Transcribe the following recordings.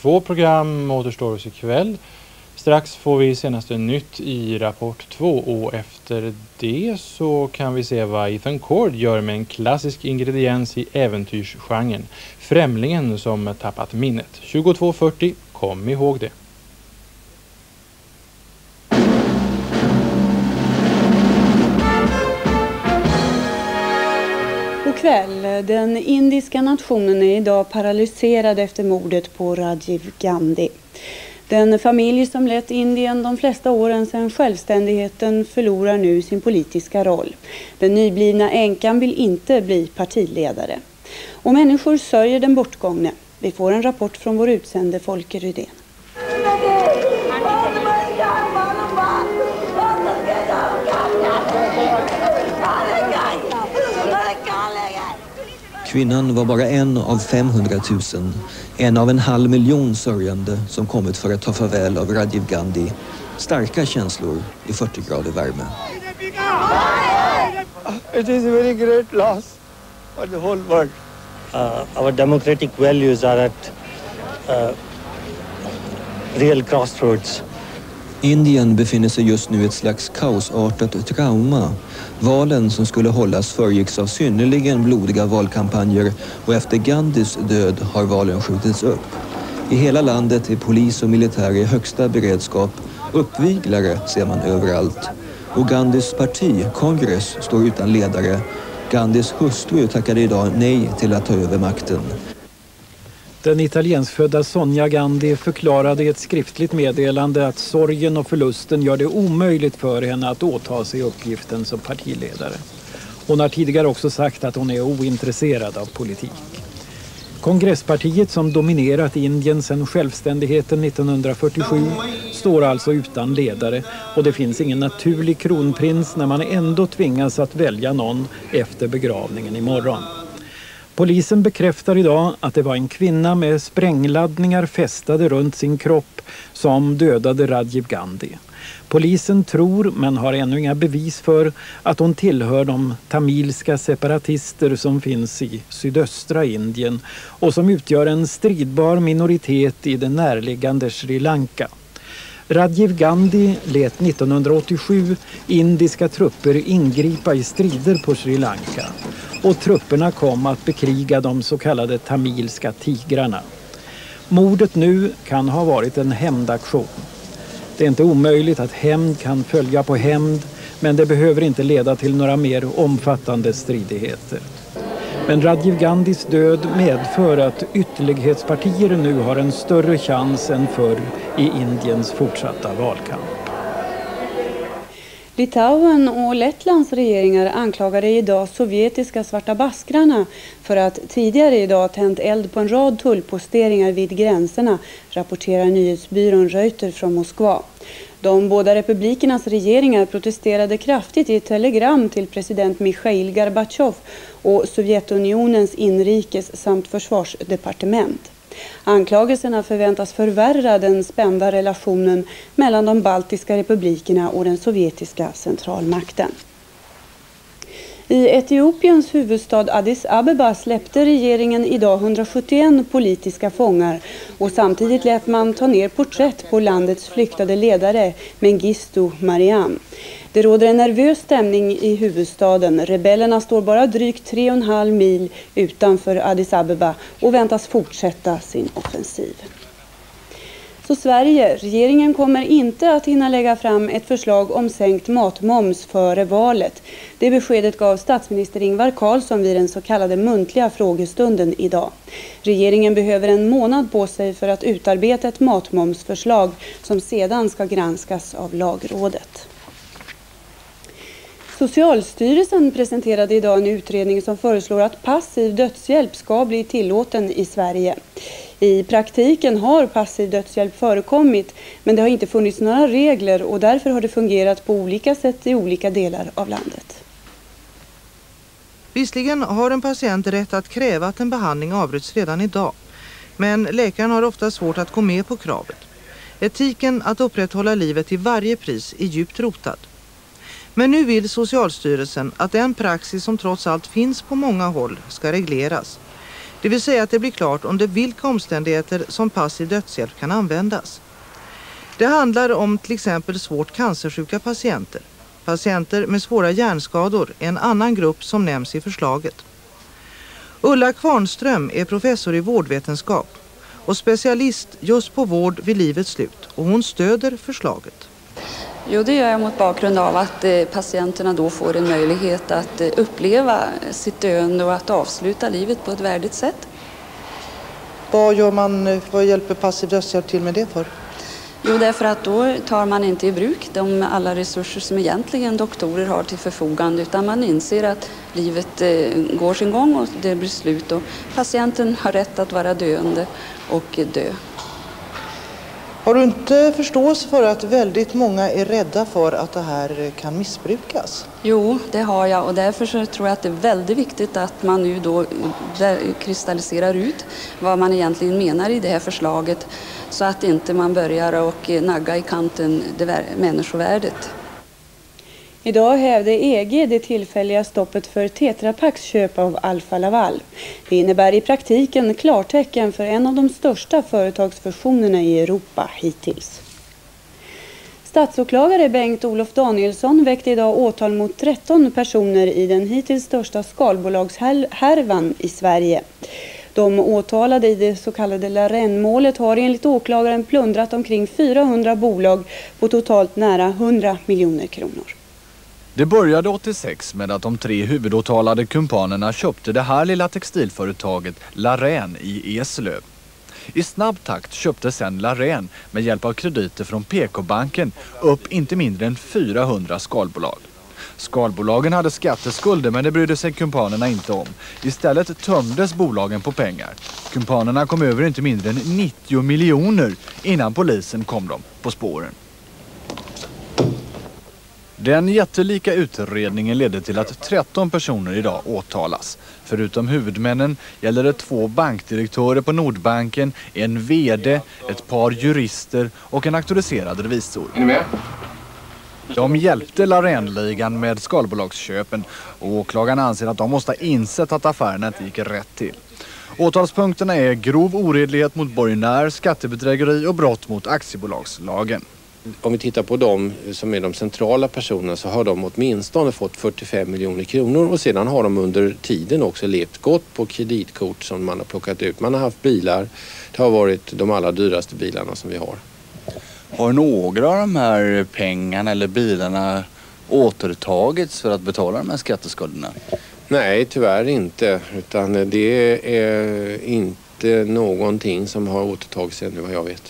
2 program återstår oss ikväll. Strax får vi senaste nytt i Rapport 2 och efter det så kan vi se vad Ethan Cord gör med en klassisk ingrediens i äventyrsgenren. Främlingen som tappat minnet. 22:40, kom ihåg det. Kväll. Den indiska nationen är idag paralyserad efter mordet på Rajiv Gandhi. Den familj som lett Indien de flesta åren sedan självständigheten förlorar nu sin politiska roll. Den nyblivna änkan vill inte bli partiledare. Och människor sörjer den bortgångne. Vi får en rapport från vår utsände Folke Rydén. Kvinnan var bara en av 500 000, en av 1,5 miljon sörjande som kommit för att ta farväl av Rajiv Gandhi. Starka känslor i 40 grader värme. It is a very great loss for the whole world. Our democratic values are at real crossroads. Indien befinner sig just nu i ett slags kaosartat trauma. Valen som skulle hållas föregicks av synnerligen blodiga valkampanjer och efter Gandhis död har valen skjutits upp. I hela landet är polis och militär i högsta beredskap. Uppviglare ser man överallt. Och Gandhis parti, Kongress, står utan ledare. Gandhis hustru tackade idag nej till att ta över makten. Den italienskfödda Sonia Gandhi förklarade i ett skriftligt meddelande att sorgen och förlusten gör det omöjligt för henne att åta sig uppgiften som partiledare. Hon har tidigare också sagt att hon är ointresserad av politik. Kongresspartiet som dominerat Indien sedan självständigheten 1947 står alltså utan ledare och det finns ingen naturlig kronprins när man ändå tvingas att välja någon efter begravningen imorgon. Polisen bekräftar idag att det var en kvinna med sprängladdningar fästade runt sin kropp som dödade Rajiv Gandhi. Polisen tror, men har ännu inga bevis för, att hon tillhör de tamilska separatister som finns i sydöstra Indien och som utgör en stridbar minoritet i det närliggande Sri Lanka. Rajiv Gandhi lät 1987 indiska trupper ingripa i strider på Sri Lanka och trupperna kom att bekriga de så kallade tamilska tigrarna. Mordet nu kan ha varit en hämndaktion. Det är inte omöjligt att hämnd kan följa på hämnd, men det behöver inte leda till några mer omfattande stridigheter. Men Rajiv Gandhis död medför att ytterlighetspartier nu har en större chans än förr i Indiens fortsatta valkamp. Litauen och Lettlands regeringar anklagade idag sovjetiska svarta baskrarna för att tidigare idag tänt eld på en rad tullposteringar vid gränserna, rapporterar nyhetsbyrån Reuters från Moskva. De båda republikernas regeringar protesterade kraftigt i ett telegram till president Mikhail Gorbatjov och Sovjetunionens inrikes- samt försvarsdepartement. Anklagelserna förväntas förvärra den spända relationen mellan de baltiska republikerna och den sovjetiska centralmakten. I Etiopiens huvudstad Addis Abeba släppte regeringen idag 171 politiska fångar och samtidigt lät man ta ner porträtt på landets flyktade ledare Mengistu Mariam. Det råder en nervös stämning i huvudstaden. Rebellerna står bara drygt 3,5 mil utanför Addis Abeba och väntas fortsätta sin offensiv. Så Sverige, regeringen kommer inte att hinna lägga fram ett förslag om sänkt matmoms före valet. Det beskedet gav statsminister Ingvar Carlsson vid den så kallade muntliga frågestunden idag. Regeringen behöver en månad på sig för att utarbeta ett matmomsförslag som sedan ska granskas av Lagrådet. Socialstyrelsen presenterade idag en utredning som föreslår att passiv dödshjälp ska bli tillåten i Sverige. I praktiken har passiv dödshjälp förekommit, men det har inte funnits några regler och därför har det fungerat på olika sätt i olika delar av landet. Visserligen har en patient rätt att kräva att en behandling avbryts redan idag, men läkaren har ofta svårt att gå med på kravet. Etiken att upprätthålla livet till varje pris är djupt rotad. Men nu vill Socialstyrelsen att den praxis som trots allt finns på många håll ska regleras. Det vill säga att det blir klart under vilka omständigheter som passiv dödshjälp kan användas. Det handlar om till exempel svårt cancersjuka patienter. Patienter med svåra hjärnskador är en annan grupp som nämns i förslaget. Ulla Kvarnström är professor i vårdvetenskap och specialist just på vård vid livets slut, och hon stöder förslaget. Jo, det gör jag mot bakgrund av att patienterna då får en möjlighet att uppleva sitt döende och att avsluta livet på ett värdigt sätt. Vad hjälper passiv dödshjälp till med det för? Jo, därför att då tar man inte i bruk alla resurser som egentligen doktorer har till förfogande, utan man inser att livet går sin gång och det blir slut och patienten har rätt att vara döende och dö. Har du inte förståelse för att väldigt många är rädda för att det här kan missbrukas? Jo, det har jag, och därför så tror jag att det är väldigt viktigt att man nu då kristalliserar ut vad man egentligen menar i det här förslaget, så att inte man börjar och nagga i kanten människovärdet. Idag hävde EG det tillfälliga stoppet för Tetra Paks köp av Alfa Laval. Det innebär i praktiken klartecken för en av de största företagsfusionerna i Europa hittills. Statsåklagare Bengt-Olof Danielsson väckte idag åtal mot 13 personer i den hittills största skalbolagshärvan i Sverige. De åtalade i det så kallade Larenne-målet har enligt åklagaren plundrat omkring 400 bolag på totalt nära 100 miljoner kronor. Det började 86 med att de 3 huvudåtalade kumpanerna köpte det här lilla textilföretaget Larenne i Eslöv. I snabb takt köpte sedan Larenne med hjälp av krediter från PK-banken upp inte mindre än 400 skalbolag. Skalbolagen hade skatteskulder, men det brydde sig kumpanerna inte om. Istället tömdes bolagen på pengar. Kumpanerna kom över inte mindre än 90 miljoner innan polisen kom dem på spåren. Den jättelika utredningen ledde till att 13 personer idag åtalas. Förutom huvudmännen gäller det 2 bankdirektörer på Nordbanken, en vd, ett par jurister och en auktoriserad revisor. Är ni med? De hjälpte Larenne-ligan med skalbolagsköpen, och åklagarna anser att de måste ha insett att affärerna inte gick rätt till. Åtalspunkterna är grov oredlighet mot borgenär, skattebedrägeri och brott mot aktiebolagslagen. Om vi tittar på dem som är de centrala personerna, så har de åtminstone fått 45 miljoner kronor, och sedan har de under tiden också levt gott på kreditkort som man har plockat ut. Man har haft bilar, det har varit de allra dyraste bilarna som vi har. Har några av de här pengarna eller bilarna återtagits för att betala de här skatteskulderna? Nej, tyvärr inte, utan det är inte någonting som har återtagits ännu vad jag vet.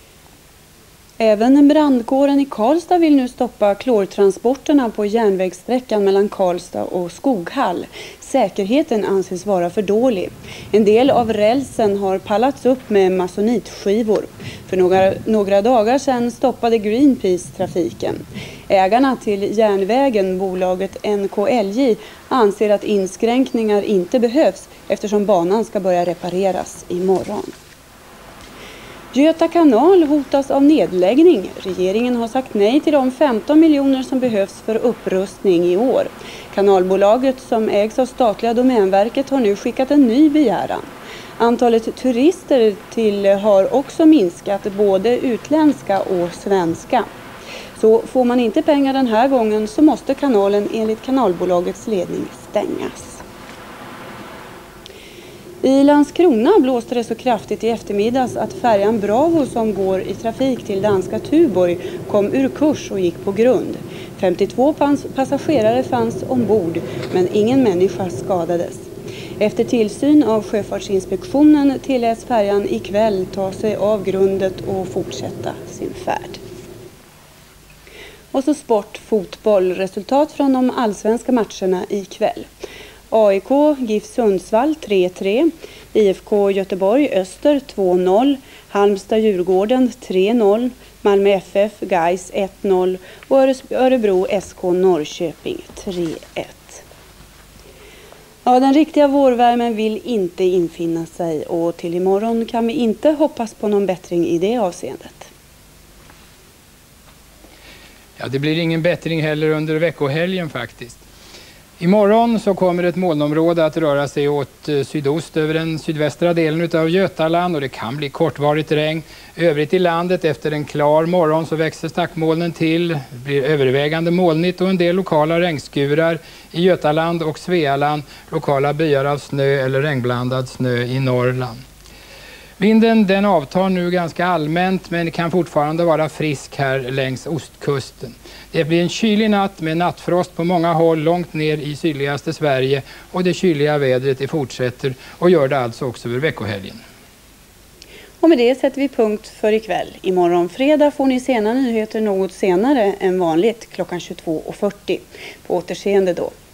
Även brandkåren i Karlstad vill nu stoppa klortransporterna på järnvägssträckan mellan Karlstad och Skoghall. Säkerheten anses vara för dålig. En del av rälsen har pallats upp med masonitskivor. För några dagar sedan stoppade Greenpeace trafiken. Ägarna till järnvägen, bolaget NKLJ, anser att inskränkningar inte behövs eftersom banan ska börja repareras imorgon. Göta kanal hotas av nedläggning. Regeringen har sagt nej till de 15 miljoner som behövs för upprustning i år. Kanalbolaget, som ägs av statliga Domänverket, har nu skickat en ny begäran. Antalet turister har också minskat, både utländska och svenska. Så får man inte pengar den här gången så måste kanalen enligt kanalbolagets ledning stängas. I Landskrona blåste det så kraftigt i eftermiddags att färjan Bravo, som går i trafik till danska Tuborg, kom ur kurs och gick på grund. 52 passagerare fanns ombord, men ingen människa skadades. Efter tillsyn av Sjöfartsinspektionen tilläts färjan ikväll ta sig av grundet och fortsätta sin färd. Och så sport, fotboll, resultat från de allsvenska matcherna ikväll. AIK, GIF Sundsvall 3-3, IFK Göteborg Öster 2-0, Halmstad Djurgården 3-0, Malmö FF Gais 1-0 och Örebro SK Norrköping 3-1. Ja, den riktiga vårvärmen vill inte infinna sig, och till imorgon kan vi inte hoppas på någon bättring i det avseendet. Ja, det blir ingen bättring heller under veckohelgen faktiskt. Imorgon så kommer ett molnområde att röra sig åt sydost över den sydvästra delen av Götaland och det kan bli kortvarigt regn. Övrigt i landet efter en klar morgon så växer stackmolnen till, det blir övervägande molnigt och en del lokala regnskurar i Götaland och Svealand, lokala byar av snö eller regnblandad snö i Norrland. Vinden den avtar nu ganska allmänt men kan fortfarande vara frisk här längs ostkusten. Det blir en kylig natt med nattfrost på många håll långt ner i sydligaste Sverige och det kyliga vädret det fortsätter och gör det alltså också över veckohelgen. Och med det sätter vi punkt för ikväll. Imorgon fredag får ni sena nyheter något senare än vanligt klockan 22:40. På återseende då.